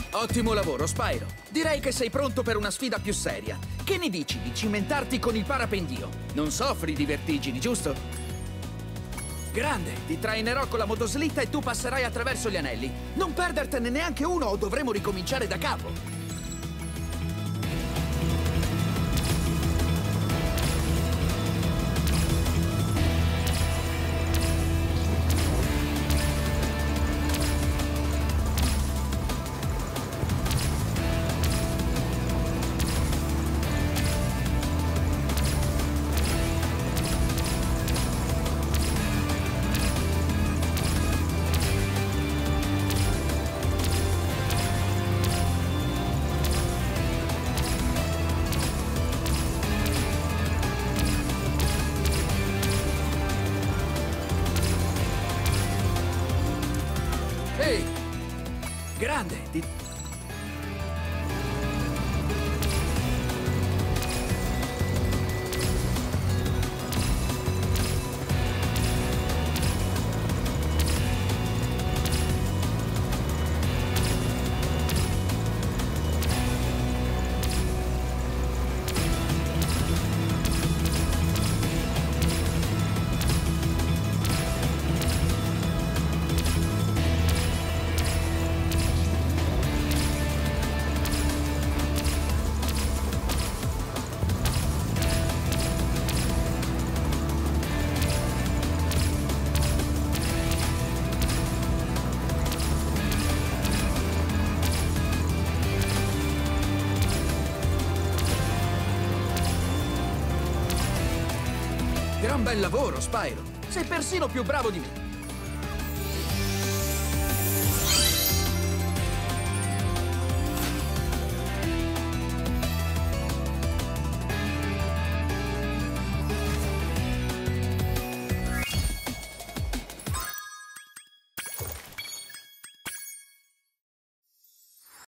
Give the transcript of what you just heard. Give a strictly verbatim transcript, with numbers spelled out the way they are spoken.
Ottimo lavoro, Spyro. Direi che sei pronto per una sfida più seria. Che ne dici di cimentarti con il parapendio? Non soffri di vertigini, giusto? Grande! Ti trainerò con la motoslitta e tu passerai attraverso gli anelli. Non perdertene neanche uno o dovremo ricominciare da capo. Ehi! Grande! Ti... Gran bel lavoro, Spyro! Sei persino più bravo di me!